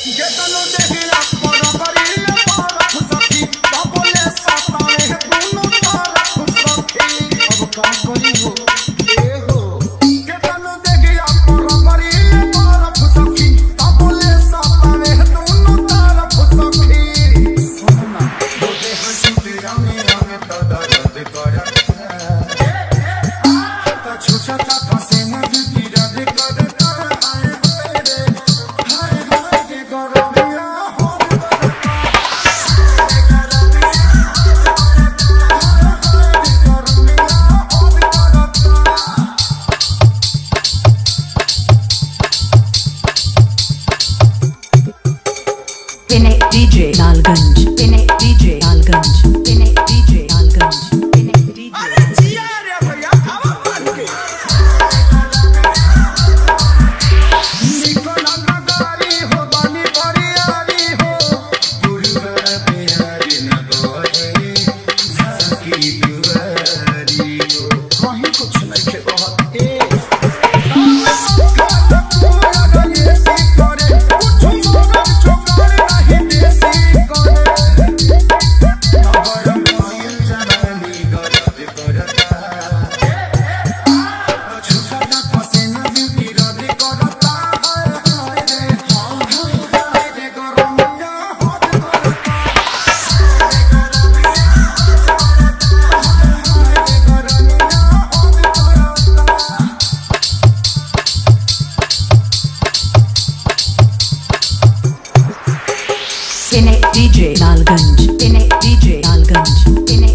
DJ Lalganj, DJ Lalganj, DJ Lalganj, DJ। अरे जिया रे भैया हवा मान के निकला नगारी हो बानी परियारी हो गुरुवा बिहारी न दोहे सकी दुआरी हो कहीं कुछ नहीं के बहुत ए DJ लालगंज, DJ लालगंज,